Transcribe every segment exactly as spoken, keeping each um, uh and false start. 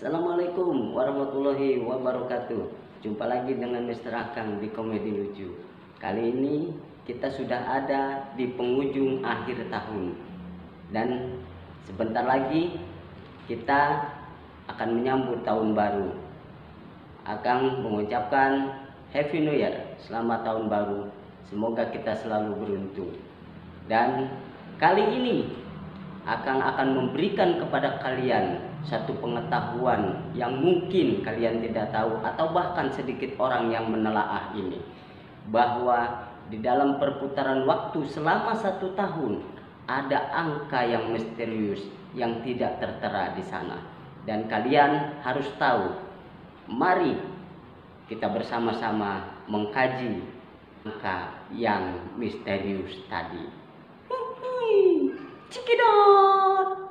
Assalamualaikum warahmatullahi wabarakatuh. Jumpa lagi dengan Mister Akang di Komedi Lucu. Kali ini kita sudah ada di penghujung akhir tahun. Dan sebentar lagi kita akan menyambut tahun baru. Akang mengucapkan Happy New Year, selamat tahun baru. Semoga kita selalu beruntung. Dan kali ini Akang akan memberikan kepada kalian satu pengetahuan yang mungkin kalian tidak tahu, atau bahkan sedikit orang yang menelaah ini, bahwa di dalam perputaran waktu selama satu tahun ada angka yang misterius yang tidak tertera di sana. Dan kalian harus tahu. Mari kita bersama-sama mengkaji angka yang misterius tadi. Cikidot.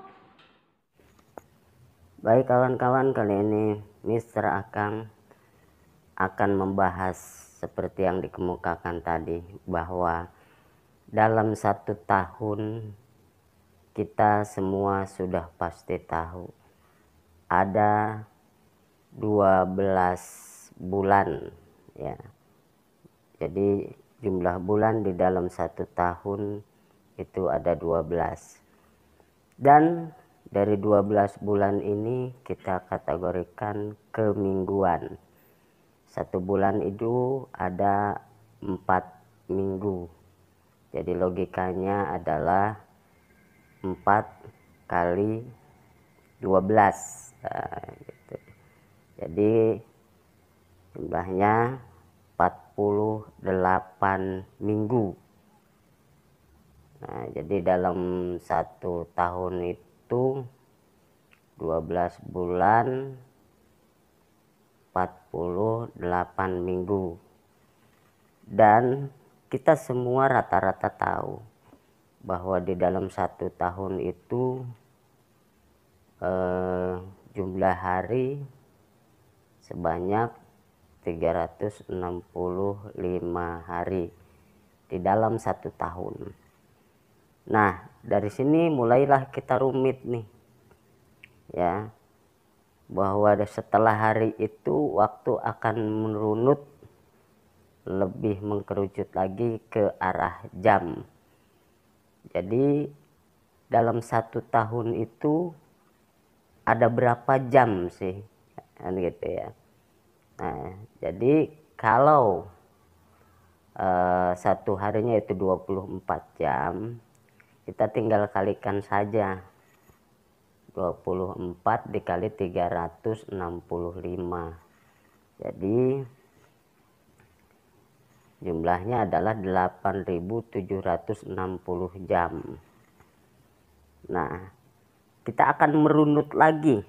Baik kawan-kawan, kali ini Mister Akang akan membahas seperti yang dikemukakan tadi, bahwa dalam satu tahun kita semua sudah pasti tahu ada dua belas bulan ya. Jadi jumlah bulan di dalam satu tahun itu ada dua belas. Dan dari dua belas bulan ini kita kategorikan kemingguan. Satu bulan itu ada empat minggu. Jadi logikanya adalah empat kali dua belas. Nah, gitu. Jadi jumlahnya empat puluh delapan minggu. Nah, jadi dalam satu tahun itu dua belas bulan, empat puluh delapan minggu. Dan kita semua rata-rata tahu bahwa di dalam satu tahun itu eh, jumlah hari sebanyak tiga ratus enam puluh lima hari di dalam satu tahun. Nah, dari sini mulailah kita rumit nih ya, bahwa setelah hari itu waktu akan merunut lebih mengkerucut lagi ke arah jam. Jadi dalam satu tahun itu ada berapa jam sih, kan gitu ya. Nah, jadi kalau uh, satu harinya itu dua puluh empat jam, kita tinggal kalikan saja dua puluh empat dikali tiga ratus enam puluh lima. Jadi jumlahnya adalah delapan ribu tujuh ratus enam puluh jam. Nah, kita akan merunut lagi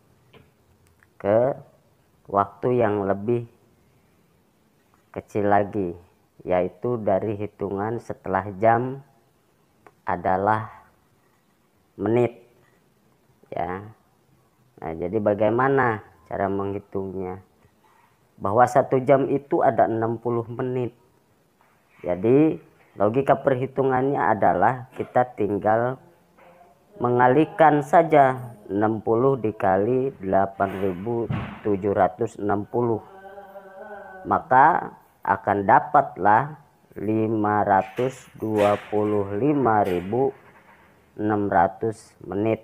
ke waktu yang lebih kecil lagi, yaitu dari hitungan setelah jam adalah menit ya. Nah, jadi bagaimana cara menghitungnya? Bahwa satu jam itu ada enam puluh menit. Jadi logika perhitungannya adalah kita tinggal mengalihkan saja enam puluh dikali delapan ribu tujuh ratus enam puluh, maka akan dapatlah lima ratus dua puluh lima ribu enam ratus menit.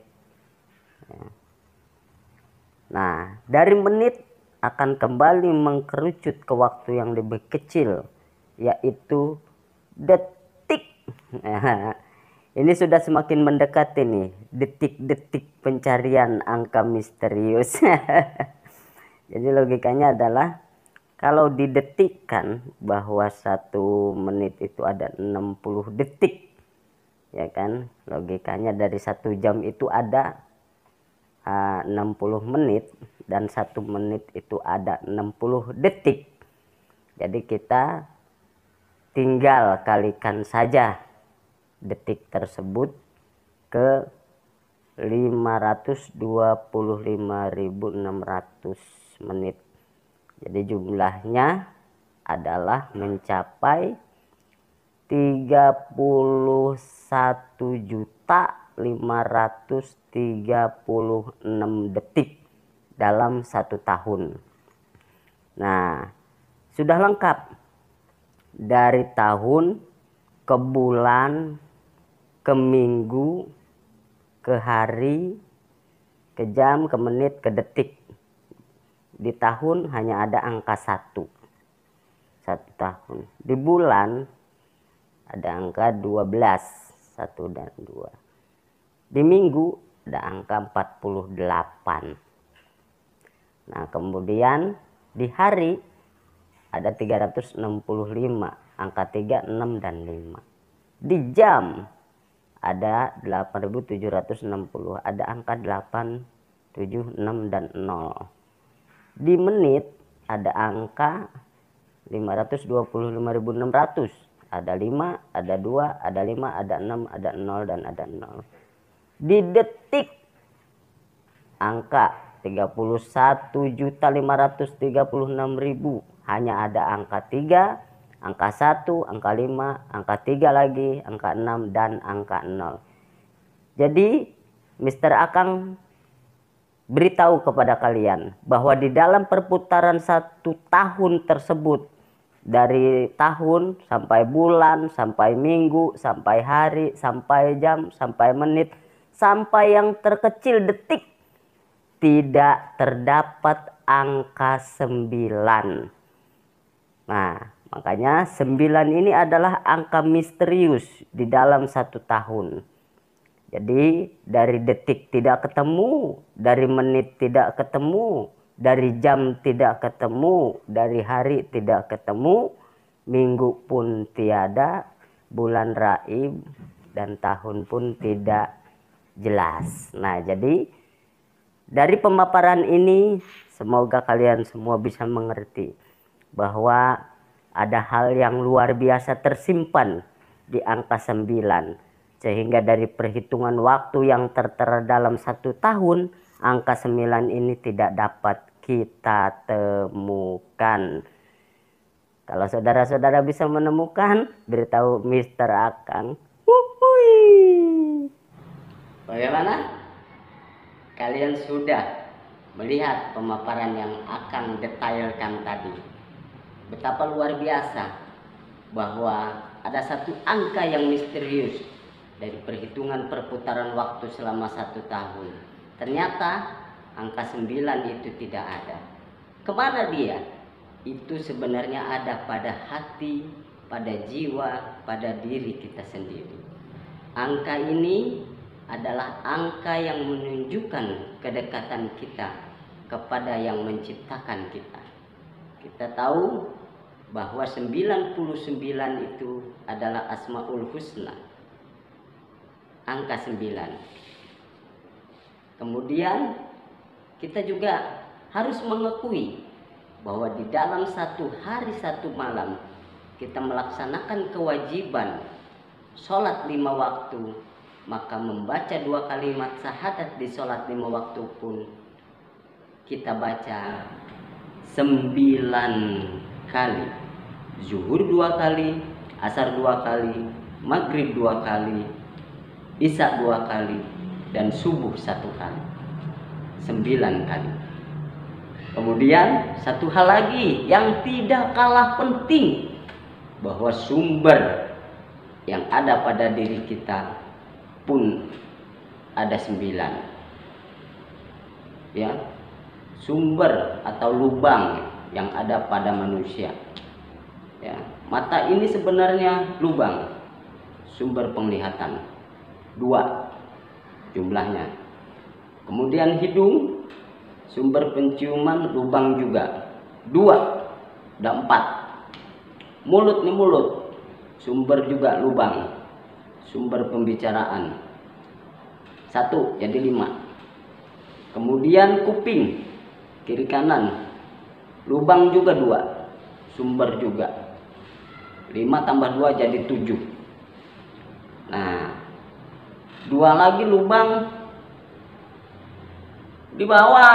Nah, dari menit akan kembali mengkerucut ke waktu yang lebih kecil, yaitu detik. Ini sudah semakin mendekati nih detik-detik pencarian angka misterius. Jadi logikanya adalah kalau didetikkan bahwa satu menit itu ada enam puluh detik, ya kan? Logikanya dari satu jam itu ada uh, enam puluh menit, dan satu menit itu ada enam puluh detik. Jadi kita tinggal kalikan saja detik tersebut ke lima ratus dua puluh lima ribu enam ratus menit. Jadi jumlahnya adalah mencapai tiga puluh satu juta lima ratus tiga puluh enam detik dalam satu tahun. Nah, sudah lengkap dari tahun ke bulan, ke minggu, ke hari, ke jam, ke menit, ke detik. Di tahun hanya ada angka satu. Satu tahun. Di bulan ada angka dua belas. Satu dan dua. Di minggu ada angka empat puluh delapan. Nah, kemudian di hari ada tiga ratus enam puluh lima. Angka tiga, enam, dan lima. Di jam ada delapan ribu tujuh ratus enam puluh. Ada angka delapan, tujuh, enam, dan nol. Di menit ada angka lima ratus dua puluh lima ribu enam ratus. Ada lima, ada dua, ada lima, ada enam, ada nol, dan ada nol. Di detik angka tiga puluh satu juta lima ratus tiga puluh enam ribu. Hanya ada angka tiga, angka satu, angka lima, angka tiga lagi, angka enam, dan angka nol. Jadi Mister Akang beritahu kepada kalian bahwa di dalam perputaran satu tahun tersebut, dari tahun sampai bulan, sampai minggu, sampai hari, sampai jam, sampai menit, sampai yang terkecil detik, tidak terdapat angka sembilan. Nah, makanya sembilan ini adalah angka misterius di dalam satu tahun. Jadi dari detik tidak ketemu, dari menit tidak ketemu, dari jam tidak ketemu, dari hari tidak ketemu, minggu pun tiada, bulan raib, dan tahun pun tidak jelas. Nah, jadi dari pemaparan ini semoga kalian semua bisa mengerti bahwa ada hal yang luar biasa tersimpan di angka sembilan. Sehingga dari perhitungan waktu yang tertera dalam satu tahun, angka sembilan ini tidak dapat kita temukan. Kalau saudara-saudara bisa menemukan, beritahu Mister Akang. Huhui. Bagaimana? Kalian sudah melihat pemaparan yang Akang detailkan tadi. Betapa luar biasa bahwa ada satu angka yang misterius dari perhitungan perputaran waktu selama satu tahun. Ternyata angka sembilan itu tidak ada. Kemana dia? Itu sebenarnya ada pada hati, pada jiwa, pada diri kita sendiri. Angka ini adalah angka yang menunjukkan kedekatan kita kepada yang menciptakan kita. Kita tahu bahwa sembilan puluh sembilan itu adalah Asmaul Husna. Angka sembilan. Kemudian kita juga harus mengakui bahwa di dalam satu hari satu malam kita melaksanakan kewajiban sholat lima waktu, maka membaca dua kalimat syahadat di sholat lima waktu pun kita baca sembilan kali. Zuhur dua kali, asar dua kali, maghrib dua kali, isya dua kali, dan subuh satu kali. Sembilan kali. Kemudian satu hal lagi yang tidak kalah penting, bahwa sumber yang ada pada diri kita pun ada sembilan. Ya, sumber atau lubang yang ada pada manusia. Ya, mata ini sebenarnya lubang, sumber penglihatan. Dua jumlahnya. Kemudian hidung, sumber penciuman, lubang juga. Dua, ada empat. Mulut nih mulut, sumber juga lubang, sumber pembicaraan. Satu, jadi lima. Kemudian kuping, kiri kanan, lubang juga dua, sumber juga. Lima tambah dua jadi tujuh. Nah, dua lagi lubang di bawah.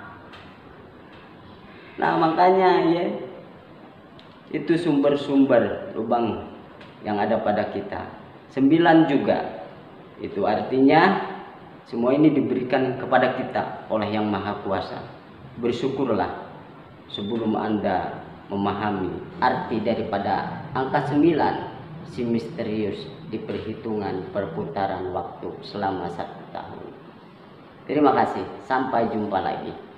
Nah, makanya ya, itu sumber-sumber lubang yang ada pada kita. Sembilan juga. Itu artinya semua ini diberikan kepada kita oleh Yang Maha Kuasa. bersyukurlah sebelum Anda memahami arti daripada angka sembilan, si misterius di perhitungan perputaran waktu selama satu tahun. Terima kasih, sampai jumpa lagi.